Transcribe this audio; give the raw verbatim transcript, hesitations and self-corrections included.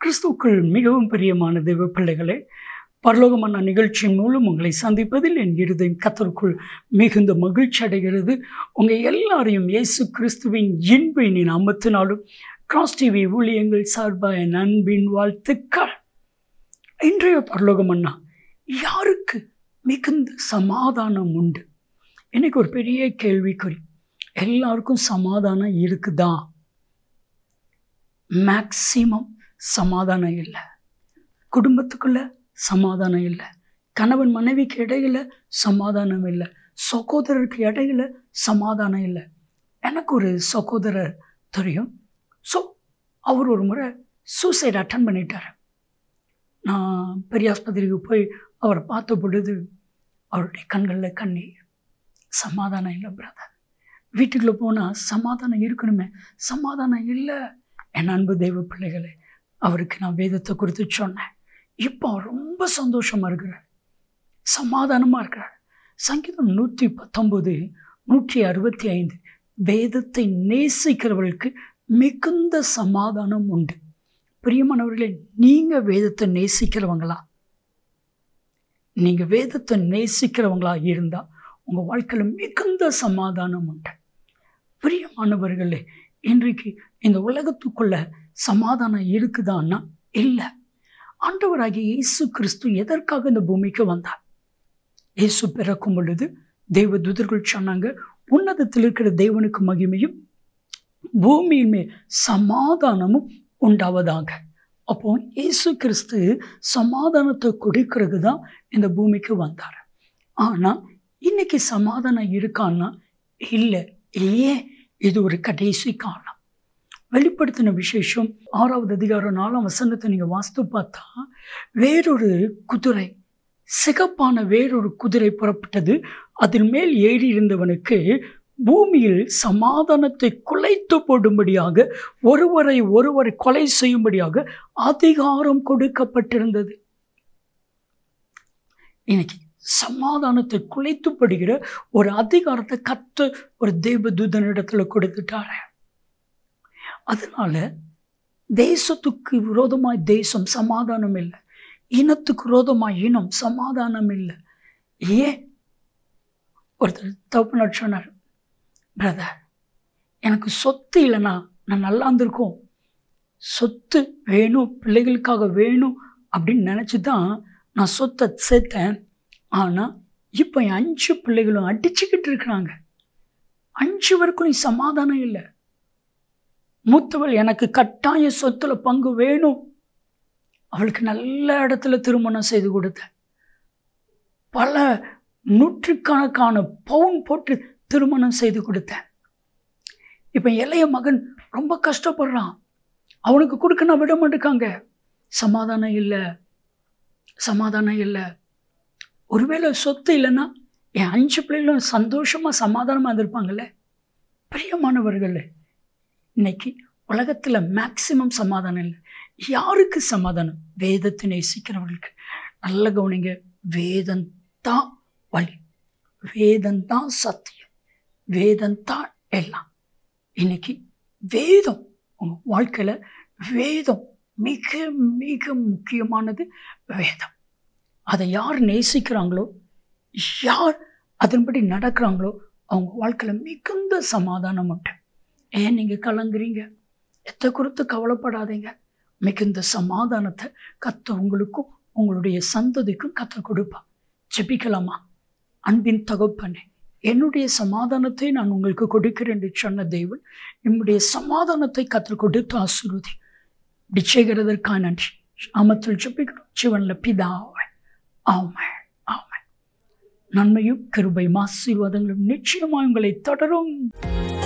கிறிஸ்துவுக்குள் மிகவும் பிரியமான தேவ பிள்ளைகளே, பரலோகமான நிகழ்ச்சி மூலம் உங்களை சந்திப்பதில் என் இருதயம் கர்த்தருக்குள் மிகுந்த மகிழ்ச்சி அடைகிறது. உங்கள் எல்லாரையும் இயேசு கிறிஸ்துவின் இன்பின் நாமத்தினாலும் கிராஸ் டிவி ஊழியங்கள் சார்பாக என் அன்பின் வாழ்த்துக்கள். இன்றைய பரலோகமன்னா யாருக்கு மிகுந்த சமாதானம் உண்டு? எனக்கு ஒரு பெரிய கேள்விக்குறி. எல்லாருக்கும் சமாதானம் இருக்குதா? மேக்சிமம் சமாதானம் இல்லை. குடும்பத்துக்குள்ள சமாதானம் இல்லை, கணவன் மனைவிக்கு இடையில சமாதானம் இல்லை, சகோதரருக்கு இடையில சமாதானம் இல்லை. எனக்கு ஒரு சகோதரர் தெரியும். ஸோ அவர் ஒரு முறை சூசைட் அட்டன் பண்ணிட்டார். நான் பெரிய ஆஸ்பத்திரிக்கு போய் அவரை பார்த்த பொழுது அவருடைய கண்களில் கண்ணீர். சமாதானம் இல்லை பிரதர். வீட்டுக்குள்ளே போனால் சமாதானம் இருக்கணுமே, சமாதானம் இல்லை. என் அன்பு தெய்வ பிள்ளைகளே, அவருக்கு நான் வேதத்தை குறித்து சொன்னேன். இப்போ ரொம்ப சந்தோஷமாக இருக்கிறார், சமாதானமாக இருக்கிறார். சங்கீதம் நூற்றி பத்தொம்போது நூற்றி அறுபத்தி ஐந்து வேதத்தை நேசிக்கிறவர்களுக்கு மிகுந்த சமாதானம் உண்டு. பிரியமானவர்களே, நீங்கள் வேதத்தை நேசிக்கிறவங்களா? நீங்கள் வேதத்தை நேசிக்கிறவங்களா இருந்தால் உங்கள் வாழ்க்கையில் மிகுந்த சமாதானம் உண்டு. பிரியமானவர்களே, இன்றைக்கு இந்த உலகத்துக்குள்ள சமாதானம் இருக்குதான்னா இல்லை. ஆண்டவராகிய இயேசு கிறிஸ்து எதற்காக இந்த பூமிக்கு வந்தார்? இயேசு பிறக்கும் பொழுது தெய்வ தூதர்கள் சொன்னாங்க, உன்னதத்தில் இருக்கிற தேவனுக்கு மகிமையும் பூமியின் மேல் சமாதானமும் உண்டாவதாக. அப்போ இயேசு கிறிஸ்து சமாதானத்தை கொடுக்கிறது தான் இந்த பூமிக்கு வந்தார். ஆனால் இன்னைக்கு சமாதானம் இருக்கான்னா இல்லை. ஏன்? இது ஒரு கடைசி காலம். வெளிப்படுத்தின விசேஷம் ஆறாவது அதிகாரம் நாலாம் வசனத்தை நீங்கள் வாஸ்து பார்த்தா, வேறொரு குதிரை, சிகப்பான வேறொரு குதிரை புறப்பட்டது. அதன் மேல் ஏறி இருந்தவனுக்கு பூமியில் சமாதானத்தை குலைத்து போடும்படியாக, ஒருவரை ஒருவரை கொலை செய்யும்படியாக அதிகாரம் கொடுக்கப்பட்டிருந்தது. இன்னைக்கு சமாதானத்தை குலைத்துப்படுகிற ஒரு அதிகாரத்தை கத்து ஒரு தேவதூதனிடத்துல கொடுத்துட்டாரு. அதனால தேசத்துக்கு விரோதமாய் தேசம் சமாதானம் இல்லை, இனத்துக்கு விரோதமாய் இனம் சமாதானம் இல்லை. ஏன்? ஒருத்தர் தகப்பனார் சொன்னார், பிரதர் எனக்கு சொத்து இல்லைன்னா நான் நல்லா இருந்திருக்கோம், சொத்து வேணும், பிள்ளைகளுக்காக வேணும் அப்படின்னு நினச்சி தான் நான் சொத்தை சேர்த்தேன். ஆனால் இப்போ என் அஞ்சு பிள்ளைகளும் அடிச்சுக்கிட்டு இருக்கிறாங்க. அஞ்சு வரைக்கும் சமாதானம் இல்லை. மூத்தவள் எனக்கு கட்டாய சொத்துல பங்கு வேணும், அவளுக்கு நல்ல இடத்துல திருமணம் செய்து கொடுத்தேன், பல நூற்றுக்கணக்கான பவுன் போட்டு திருமணம் செய்து கொடுத்தேன். இப்போ இளைய மகன் ரொம்ப கஷ்டப்படுறான், அவனுக்கு கொடுக்க நான் விட மாட்டேக்காங்க. சமாதானம் இல்லை, சமாதானம் இல்லை. ஒருவேளை சொத்து இல்லைன்னா என் அஞ்சு பிள்ளைகளும் சந்தோஷமாக சமாதானமாக இருந்திருப்பாங்கல்ல. பிரியமானவர்களே, இன்னைக்கு உலகத்தில் மேக்சிமம் சமாதானம் இல்லை. யாருக்கு சமாதானம்? வேதத்தை நேசிக்கிறவர்களுக்கு. நல்ல கவனிங்க, வேதந்தான் வழி, வேதந்தான் சத்தியம், வேதந்தான் எல்லாம். இன்னைக்கு வேதம் உங்கள் வாழ்க்கையில், வேதம் மிக மிக முக்கியமானது. வேதம் அதை யார் நேசிக்கிறாங்களோ, யார் அதன்படி நடக்கிறாங்களோ, அவங்க வாழ்க்கையில் மிகுந்த சமாதானம் உண்டு. ஏன் நீங்கள் கலங்குறீங்க? எத்தை குறித்து கவலைப்படாதீங்க. மிகுந்த சமாதானத்தை கர்த்தர் உங்களுக்கும் உங்களுடைய சந்ததிக்கும் கர்த்தர் கொடுப்பா. ஜெபிக்கலாமா? அன்பின் தகப்பனே, என்னுடைய சமாதானத்தை நான் உங்களுக்கு கொடுக்கிறேன் என்று சொன்ன தேவன் என்னுடைய சமாதானத்தை கர்த்தர் கொடுத்து ஆசீர்வதி. இப்படி செய்கிறதற்காக நன்றி. நாமத்தில் ஜெபிக்கிறோம் ஜீவனில் பிதாவே, ஆமென், ஆமென். நன்மையும் கிருபையும் ஆசீர்வாதங்களும் நிச்சயமாக உங்களை தொடரும்.